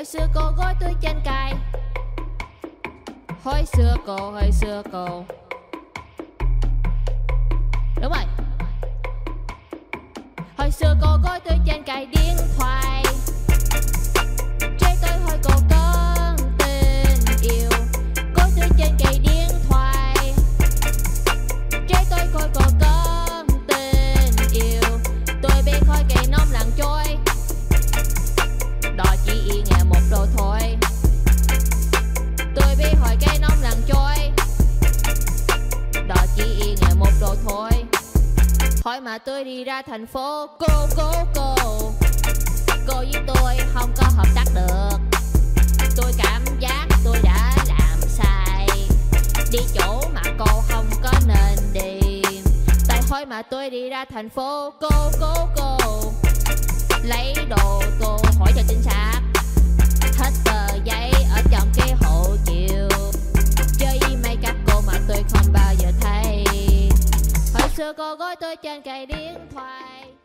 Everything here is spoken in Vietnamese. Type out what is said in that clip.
Hồi xưa cô gối tôi trên cây. Hồi xưa cô. Đúng rồi. Hồi xưa cô gối tôi trên cây điện thoại. Trẻ tôi hỏi cô có tình yêu. Gối tôi trên cây điện thoại. Trẻ tôi hỏi cô có tình yêu. Tôi biết khói cây nóng lặng trôi. Đó chỉ ý nghe một đồ thôi. Tôi biết hỏi cây nóng lặng trôi. Đó chỉ ý nghe một đồ thôi. Hỏi mà tôi đi ra thành phố. Cô với tôi không có hợp tác được. Tôi cảm giác tôi đã làm sai. Đi chỗ mà cô không có nên đi. Tại hỏi mà tôi đi ra thành phố. Cô lấy đồ cô hỏi cho chính xác. Hết tờ giấy ở trong cái hộ chiếu. Chơi với mấy các cô mà tôi không bao giờ thấy. Hồi xưa cô gối tôi trên cây điện thoại.